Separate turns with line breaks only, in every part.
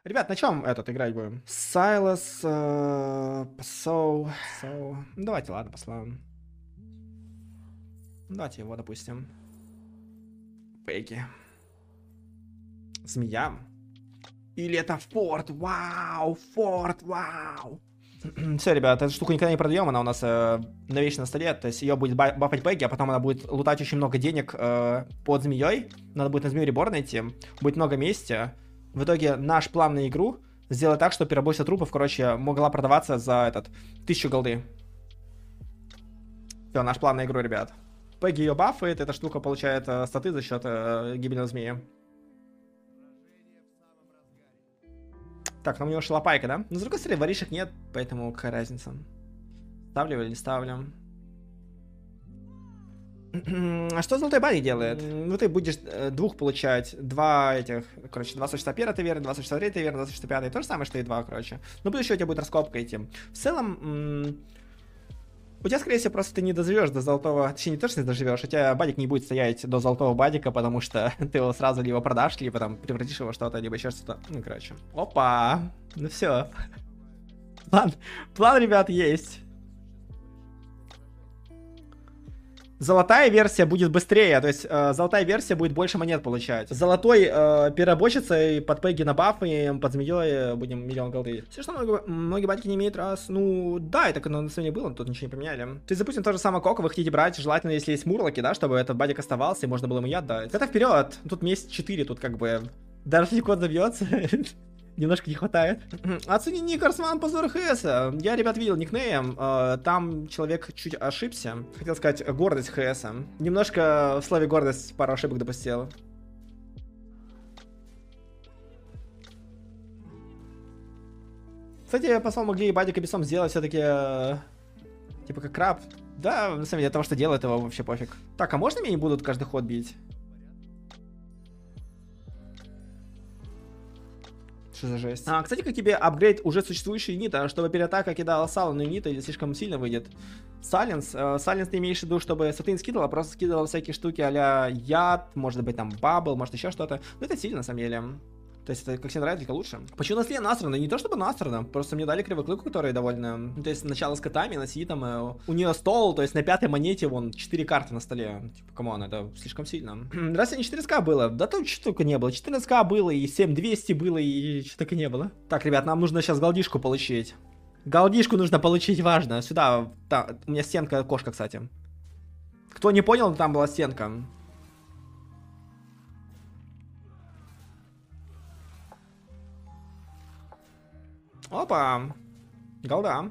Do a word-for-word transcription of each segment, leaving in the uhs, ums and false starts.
Ребят, на чем этот играть будем? Сайлас, э, Соу, Соу. Ну, давайте, ладно, послаем. Давайте его, допустим. Пеги. Змея. Или это Форт, вау, Форт, вау. Все, ребят, эту штуку никогда не продаем, она у нас э, навечно на столе, то есть ее будет бафать Пегги, а потом она будет лутать очень много денег э, под змеей. Надо будет на змею ребор найти, будет много мести. В итоге наш план на игру сделать так, что переборка трупов, короче, могла продаваться за этот тысячу голды. Все, наш план на игру, ребят. Пегги ее бафает, эта штука получает э, статы за счет э, гибельного змеи. Так, там у него шалопайка, да? Но с другой стороны, воришек нет, поэтому какая разница? Ставлю или не ставлю? А что золотой банник делает? Ну, ты будешь э, двух получать, два этих, короче, двадцать шестьдесят первый таверн, двадцать шестьдесят третий таверн, двадцать шестьдесят пятый, то же самое, что и два, короче. Но будущее у тебя будет раскопка идти. В целом, у тебя, скорее всего, просто ты не доживешь до золотого, точнее, не то, что не доживешь, у тебя бадик не будет стоять до золотого бадика, потому что ты его сразу либо продашь, либо там превратишь его в что-то, либо еще что-то. Ну, короче. Опа! Ну все. План, план, ребят, есть. Золотая версия будет быстрее, то есть э, золотая версия будет больше монет получать. Золотой э, перерабочится и под пеги на бафы, под змеей будем миллион голды. Все, что много, многие батики не имеют раз. Ну, да, это на самом деле было, тут ничего не поменяли. То есть, допустим, то же самое кока вы хотите брать, желательно, если есть мурлоки, да, чтобы этот батик оставался и можно было ему яд дать. Это вперед, тут месяц четыре, тут как бы даже если код забьется. Немножко не хватает. Оцени ник Арсман позор ХС. Я, ребят, видел никнейм. Там человек чуть ошибся. Хотел сказать гордость ХС. Немножко в слове гордость пару ошибок допустил. Кстати, по словам могли и бадика бесом сделать все-таки типа как краб. Да, на самом деле, того, что делает, его вообще пофиг. Так, а можно меня не будут каждый ход бить? Что за жесть? А, кстати, как тебе апгрейд уже существующий юнита, чтобы переатака кидала сало на юнита или слишком сильно выйдет? Сайленс. Сайленс ты имеешь в виду, чтобы саты не скидывала, просто скидывала всякие штуки а-ля яд, может быть там бабл, может еще что-то. Ну это сильно на самом деле. То есть это как себе нравится, только лучше. Почему на сле насрано? Не то чтобы насрано, просто мне дали кривой клык, который довольно... Ну, то есть начало с котами, на си там, э, у нее стол, то есть на пятой монете вон четыре карты на столе. Типа, камон, это слишком сильно. Раз не четыре ка было, да тут что только не было. четырнадцать ка было, и семь двести было, и что только не было. Так, ребят, нам нужно сейчас голдишку получить. Голдишку нужно получить, важно. Сюда, та, у меня стенка, кошка, кстати. Кто не понял, там была стенка. Опа! Голда.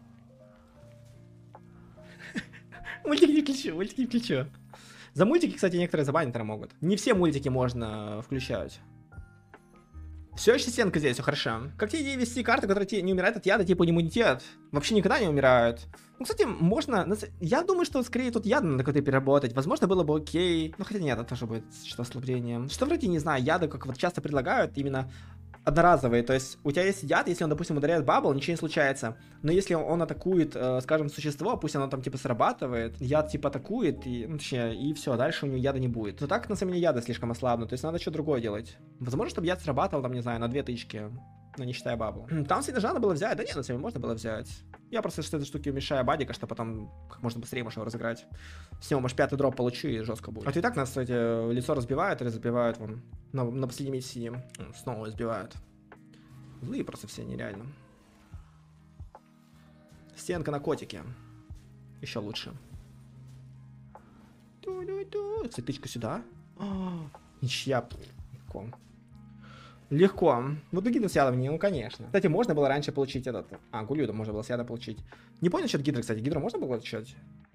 Мультик не включу, мультик не включу. За мультики, кстати, некоторые забанить могут. Не все мультики можно включать. Все еще стенка здесь, все хорошо. Как тебе идея вести карты, которые не умирают от яда, типа иммунитет? Вообще никогда не умирают. Ну, кстати, можно... Я думаю, что скорее тут яд надо как-то переработать. Возможно, было бы окей. Ну, хотя нет, это тоже будет что-то ослабление. Что вроде, не знаю, яды, как вот часто предлагают, именно... одноразовые, то есть у тебя есть яд, если он, допустим, ударяет бабл, ничего не случается. Но если он атакует, э, скажем, существо, пусть оно там типа срабатывает, яд типа атакует, и, ну, точнее, и все, дальше у него яда не будет. Но так, на самом деле, яда слишком ослабнут, то есть надо что-то другое делать. Возможно, чтобы яд срабатывал, там, не знаю, на две тычки, но не считая бабл. Там всегда же надо было взять, да нет, на самом деле можно было взять. Я просто что этой штуки мешаю бадика, чтобы потом как можно быстрее можешь его разыграть. С него, может, пятый дроп получу и жестко будет. А то и так нас, кстати, лицо разбивают или забивают, вон, на, на последнем месте сидим. Снова избивают. Злые просто все нереально. Стенка на котике. Еще лучше. Цветычка сюда. О, ничья. Легко. Легко. Вот гидру с ядом не, ну конечно. Кстати, можно было раньше получить этот... А, гулюда можно было с ядом получить. Не понял, что это гидры, кстати. Гидру можно было получать?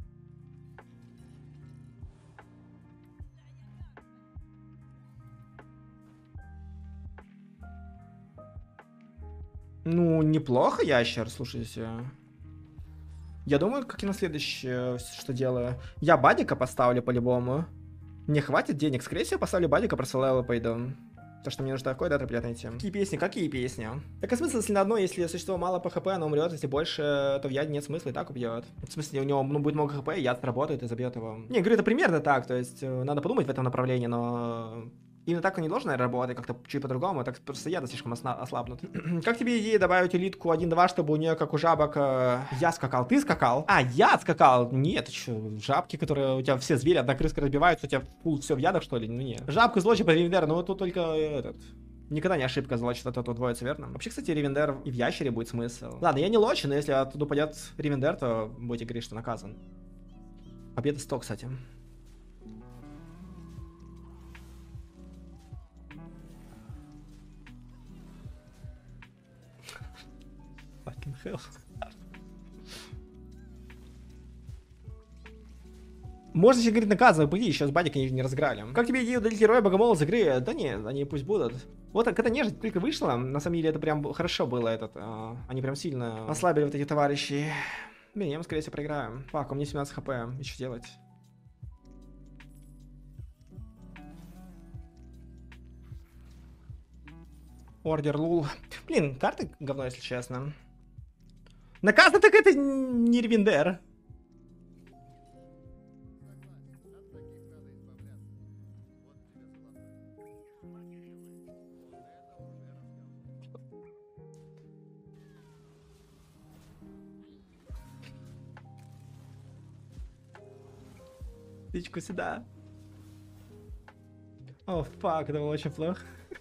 Ну, неплохо, ящер, слушайте. Я думаю, как и на следующее, что делаю. Я бадика поставлю по-любому. Мне хватит денег. Скорее всего, поставлю бадика, просто левел пойду. То, что мне нужно такое, да, триплет найти. Какие песни? Какие песни? Так а смысл, если на одно, если существо мало по хп, оно умрет, если больше, то в яде нет смысла, и так убьет. В смысле, у него ну, будет много хп, яд сработает и забьет его. Не, говорю, это примерно так, то есть надо подумать в этом направлении, но... Именно так он не должен, наверное, работать, как-то чуть по-другому, так просто яды слишком ослабнут. Как тебе идея добавить элитку один-два, чтобы у нее, как у жабок, э... я скакал, ты скакал? А, я скакал? Нет, что, жабки, которые у тебя все звери, одна крыска разбиваются, у тебя пул все в ядах, что ли? Ну нет. Жабку злочи под Ревендер, ну тут только этот... Никогда не ошибка злочит, а то удвоится, верно? Вообще, кстати, Ревендер и в ящере будет смысл. Ладно, я не лочи, но если оттуда упадет Ревендер, то будете говорить, что наказан. Победа сто, кстати. Fucking hell. Можно еще говорить наказывай, пойди, сейчас бадик они не разыграли. Как тебе идея удалить героя богомола из игры? Да не, они пусть будут. Вот когда нежить только вышла, на самом деле это прям хорошо было, этот, а, они прям сильно ослабили вот эти товарищи. Блин, я, скорее всего, проиграю. Фак, у меня семнадцать хп, и что делать? Ордер лул. Блин, карты говно, если честно. Наказано так это не Ревендер. Птичку сюда. О, фак, это было очень плохо.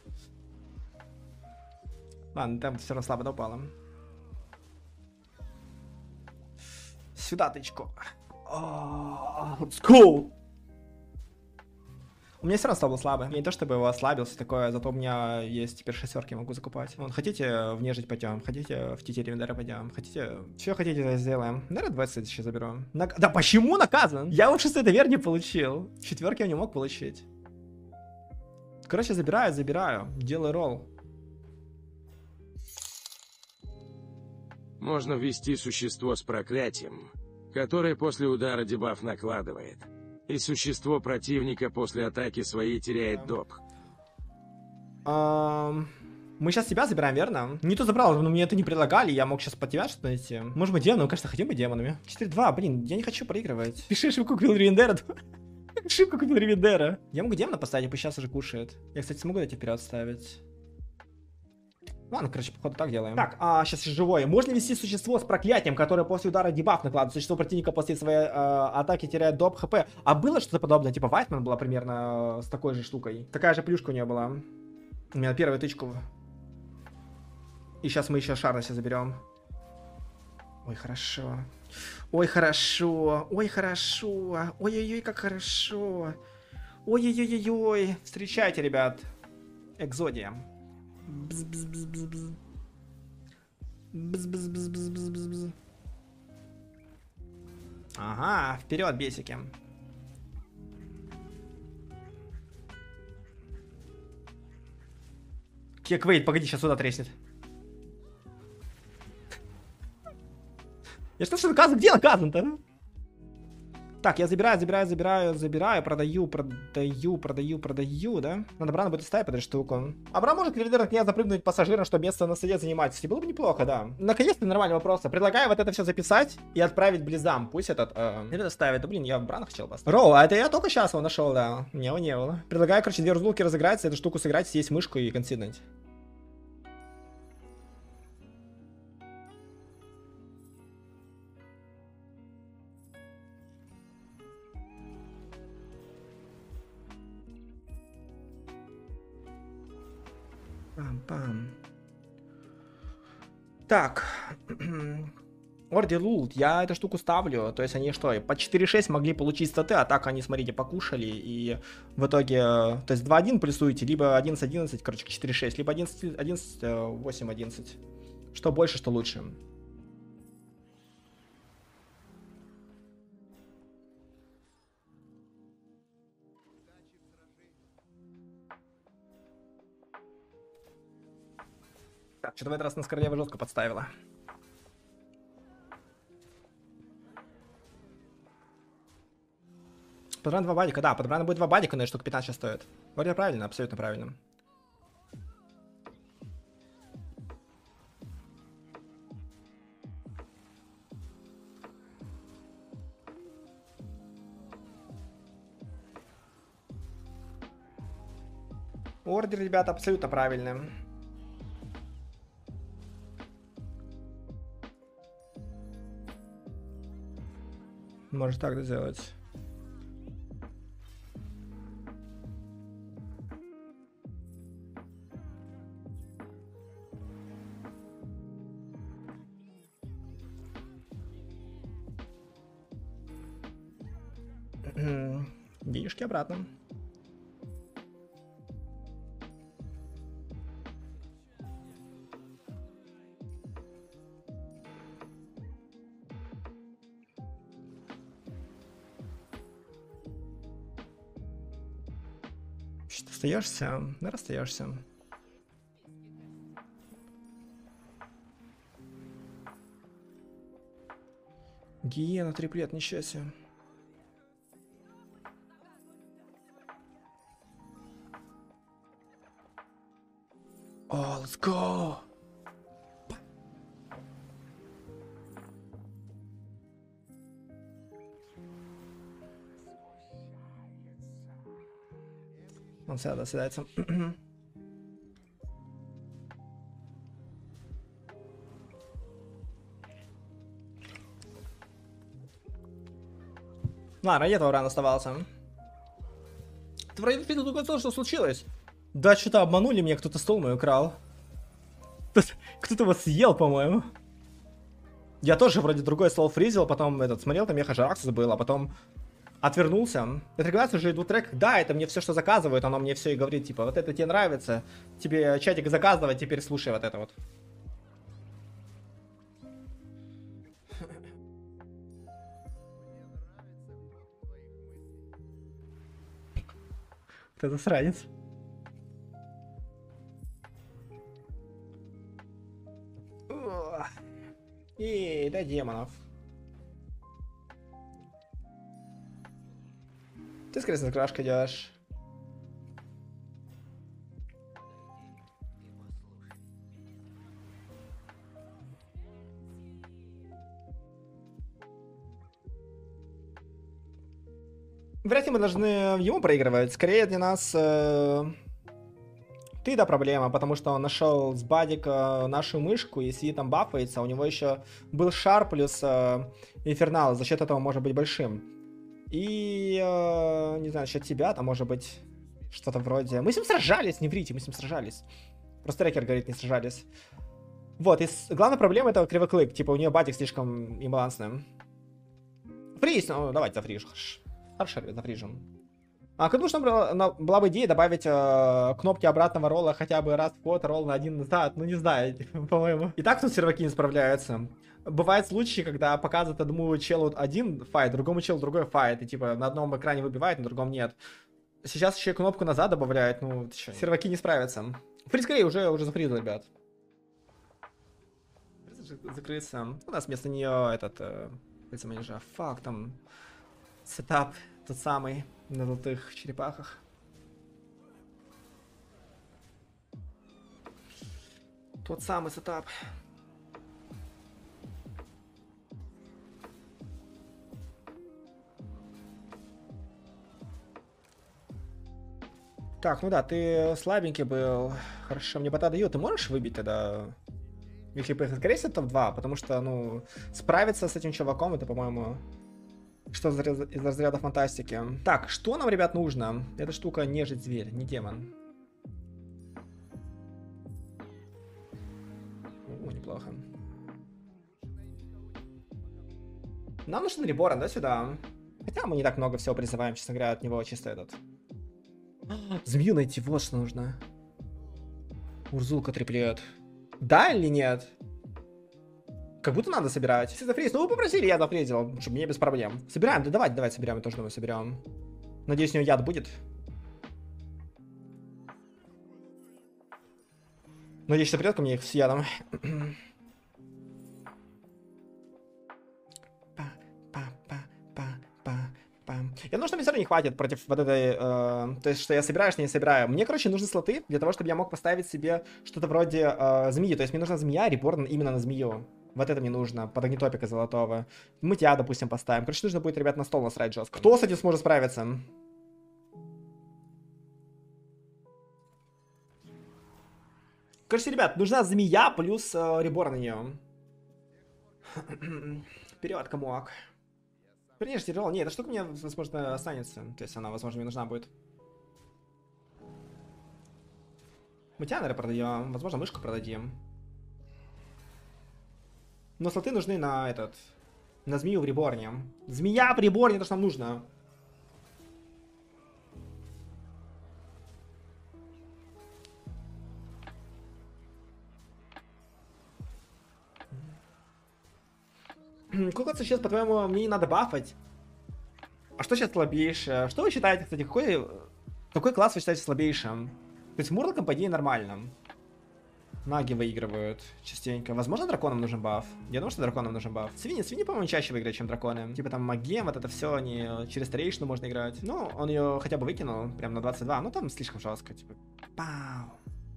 Ладно, там все равно слабо упало. Сюда, тычку. Oh, let's go! У меня все равно стало слабо. Я не то чтобы его ослабил, все такое, зато у меня есть теперь шестерки, могу закупать. Вот, хотите в нежить пойдем, хотите в Тити Ревендера пойдем, хотите... Что хотите, это сделаем. Наверное, двадцать еще заберу. Нак... Да почему наказан? Я вот шестой довер не получил. Четверки я не мог получить. Короче, забираю, забираю. Делаю ролл.
Можно ввести существо с проклятием, которое после удара дебаф накладывает. И существо противника после атаки своей теряет доп.
Um, мы сейчас тебя забираем, верно? Не то забрал, но мне это не предлагали, я мог сейчас под тебя что-то найти. Может быть демоном, конечно, хотим быть демонами. четыре-два, блин, я не хочу проигрывать. Пиши ошибку купил Ревендера. Ошибку купил Ревендера. Я могу демона поставить, пусть сейчас уже кушает. Я, кстати, смогу эти вперед ставить. Ладно, короче, походу так делаем. Так, а сейчас живое. Можно вести существо с проклятием, которое после удара дебаф накладывает. Существо противника после своей э, атаки теряет доп хп. А было что-то подобное? Типа Вайтман была примерно э, с такой же штукой. Такая же плюшка у нее была. У меня первую тычку. И сейчас мы еще шар на себя заберем. Ой, хорошо. Ой, хорошо. Ой, хорошо. Ой-ой-ой, как хорошо. Ой-ой-ой-ой. Встречайте, ребят. Экзодия. Бз-бз-бз-бз-бз. Бз-бз-бз-бз-бз-бз. Ага, вперед, бесики. Кеквейт, погоди, сейчас сюда треснет. Я что, что наказан? Где наказан-то? Так, я забираю, забираю, забираю, забираю, продаю, продаю, продаю, продаю, да? Надо Брана будет ставить под эту штуку. Абрам может Ревендер на меня запрыгнуть пассажиром, чтобы место на столе занимать. Было бы неплохо, да. Наконец-то нормальный вопрос. Предлагаю вот это все записать и отправить Близам. Пусть этот... Э, это ставит. Да блин, я Брана хотел поставить. Роу, а это я только сейчас его нашел, да. Не его не было. Предлагаю, короче, две рузулки разыграть, эту штуку сыграть, съесть мышку и консиднуть. Пам-пам. Так. Орди Лулт, я эту штуку ставлю. То есть они что, по четыре шесть могли получить статы, а так они, смотрите, покушали. И в итоге, то есть два один плюсуете, либо одиннадцать одиннадцать, короче, четыре шесть, либо одиннадцать одиннадцать, восемь одиннадцать. Что больше, что лучше. Так, что-то в этот раз нас королева жестко подставила. Подбран два бадика, да, подбран будет два бадика, но штука пятнадцать сейчас стоит. Вроде правильно, абсолютно правильно. Ордер, ребята, абсолютно правильный. Может так сделать. Денежки обратно. Что, остаешься? Да, расстаешься. Гиена, триплет, ничего себе. О, let's go! Он сюда седается. Ладно, ради этого рано оставался. Ты вроде видел только то, что случилось. Да, что-то обманули меня, кто-то стол мой украл. Кто-то его съел, по-моему. Я тоже вроде другой стол фризил, потом этот смотрел, там Меха Жараксус был, а потом отвернулся. Это регуляция уже идут трек. Да, это мне все, что заказывают, оно мне все и говорит, типа, вот это тебе нравится, тебе чатик заказывать, теперь слушай вот это вот. Вот это сранец. И до демонов. Ты, скорее всего, с крашкой идешь. Вряд ли мы должны ему проигрывать. Скорее для нас э, ты да проблема, потому что он нашел с бадика нашу мышку и сидит там бафается. У него еще был шар плюс э, инфернал, за счет этого может быть большим. И э, не знаю, насчет тебя там может быть что-то вроде... Мы с ним сражались, не врите, мы с ним сражались. Просто трекер говорит, не сражались. Вот, и с... главная проблема это кривоклык. Типа у нее бадик слишком имбалансный. Фриз, ну давайте зафрижу. Хорошо, ребят, зафрижим. А как нужно была, была бы идея добавить э, кнопки обратного ролла хотя бы раз в год, ролл на один назад, ну не знаю, по-моему. И так тут серваки не справляются. Бывают случаи, когда показывают одному челу один файт, другому челу другой файт, и типа на одном экране выбивает, на другом нет. Сейчас еще кнопку назад добавляют, ну чё, серваки не справятся. Фриз скорее уже, уже зафризил, ребят. Закрыться. У нас вместо нее этот, э, менеджер, фак, там, сетап тот самый. На золотых черепахах. Тот самый сетап. Так, ну да, ты слабенький был. Хорошо, мне бота дают. Ты можешь выбить тогда? Если поехать, скорее всего, топ два, потому что, ну, справиться с этим чуваком, это, по-моему... Что из разряда фантастики. Так, что нам, ребят, нужно? Эта штука нежить зверь, не демон. О, неплохо. Нам нужен реборн, да, сюда? Хотя мы не так много всего призываем, честно говоря, от него чисто этот. Змею найти, вот что нужно. Урзулка триплет. Да или нет? Как будто надо собирать. Если зафриз, ну вы попросили, я зафризил, чтобы мне без проблем. Собираем, да давайте, давайте соберем, я тоже думаю, соберем. Надеюсь, у него яд будет. Надеюсь, что придет ко мне их с ядом. Я думаю, что мне все равно не хватит против вот этой... Э, то есть, что я собираю, что не собираю. Мне, короче, нужны слоты для того, чтобы я мог поставить себе что-то вроде э, змеи. То есть, мне нужна змея, реборн именно на змею. Вот это мне нужно, под огнетопика золотого. Мы тебя, допустим, поставим. Короче, нужно будет, ребят, на стол насрать жестко. Кто с этим сможет справиться? Короче, ребят, нужна змея плюс э, ребор на нее. Вперед, комок. Конечно, тяжело. Нет, эта штука мне, возможно, останется. То есть она, возможно, мне нужна будет. Мы тебя, наверное, продаем. Возможно, мышку продадим. Но слоты нужны на этот... На змею в реборне. Змея в реборне, то, что нам нужно. Сколько сейчас, по-твоему, мне не надо бафать? А что сейчас слабейшее? Что вы считаете, кстати, какой, какой класс вы считаете слабейшим? То есть Мурлоком, по идее, нормально. Наги выигрывают частенько. Возможно, драконам нужен баф. Я думаю, что драконам нужен баф. Свиньи, свиньи, по-моему, чаще выиграют, чем драконы. Типа там магия, вот это все, они через старейшину можно играть. Ну, он ее хотя бы выкинул, прям на двадцать два. Ну, там слишком жестко, типа. Пау.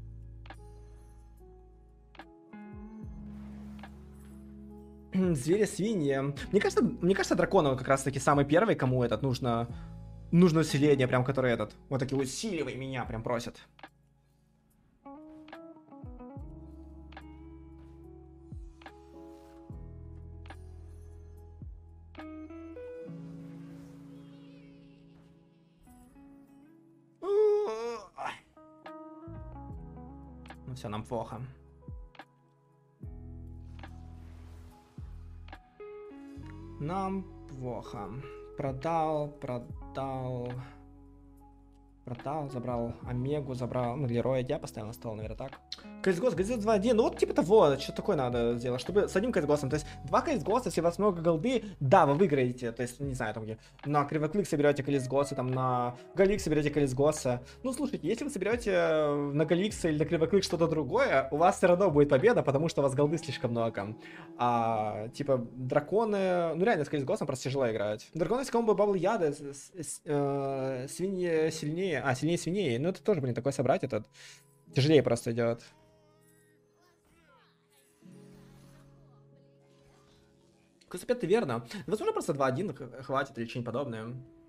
Звери, свиньи. Мне кажется, мне кажется, дракону как раз таки самый первый, кому этот нужно, нужно усиление, прям который этот, вот такие усиливай меня, прям просят. Ну все, нам плохо. Нам плохо. Продал, продал. Продал, забрал Омегу, забрал. Ну, Лероя я поставил на стол, наверное, так. Кейсгос, Кейсгос два один. Ну, вот типа того, что такое надо сделать, чтобы с одним Кейсгосом. То есть, два Кейсгоса, если у вас много голды, да, вы выиграете. То есть, не знаю, там где. На Кривоклик соберете Кейсгосы, там на Галик соберете Кейсгоса. Ну, слушайте, если вы соберете на Галикса или на Кривоклик что-то другое, у вас все равно будет победа, потому что у вас голды слишком много. А, типа, драконы. Ну, реально, с Кейсгосом просто тяжело играть. Драконы с комбо бабл яда, свиньи сильнее. А, сильнее свиней. Ну, это тоже, блин, такой собрать этот. Тяжелее просто идет. Кусапет, ты верно. Возможно, просто два один хватит или что-нибудь подобное.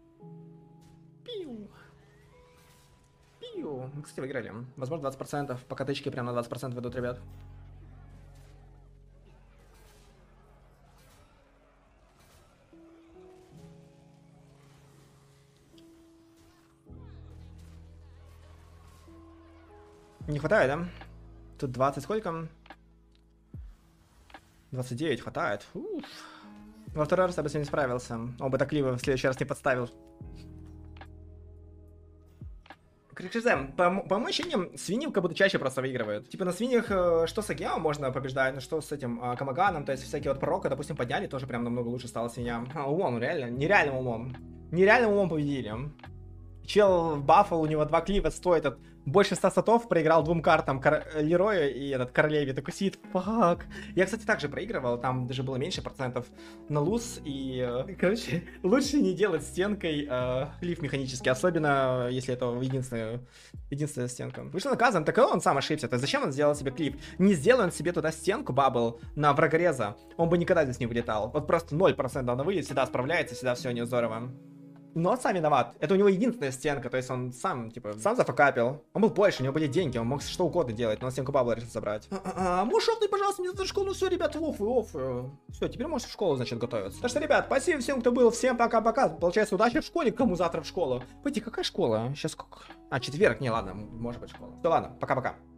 Пиу. Пиу. Мы, кстати, выиграли. Возможно, двадцать процентов. Пока тычки прям на двадцать процентов идут, ребят. Не хватает, да? Тут двадцать сколько? двадцать девять хватает. Уф. Во второй раз я бы с ним не справился. Он бы так ливо в следующий раз не подставил. Крикшизем, по, по моим ощущениям, свиньи как будто чаще просто выигрывают. Типа на свиньях, э, что с Агео можно побеждать, ну что с этим э, Камаганом, то есть всякие вот пророка, допустим, подняли, тоже прям намного лучше стало свиньям. А, умом, реально, нереальным умом. Нереальным умом победили. Чел баффал, у него два клива стоит от больше ста сатов, проиграл двум картам, Кор... Лероя и этот Королеве, такой сидит, фак. Я, кстати, также проигрывал, там даже было меньше процентов на луз, и, короче, лучше не делать стенкой э, клиф механический, особенно если это единственная, единственная стенка. Вышел наказан, так он сам ошибся, то есть зачем он сделал себе клиф? Не сделай он себе туда стенку, бабл, на врагореза, он бы никогда здесь не вылетал. Вот просто ноль процентов на вылет, всегда справляется, всегда все не здорово. Но он сам виноват. Это у него единственная стенка, то есть он сам, типа, сам зафакапил. Он был больше, у него были деньги, он мог что угодно делать, но он стенку бабла решил забрать. А, а, можешь ты, пожалуйста, мне за школу? Ну все, ребят, офф, офф. Все, теперь можешь в школу, значит, готовиться. Так что, ребят, спасибо всем, кто был, всем пока-пока. Получается, удачи в школе, кому завтра в школу. Пойди, какая школа? Сейчас сколько? А, четверг, не, ладно, может быть школа. Да ладно, пока-пока.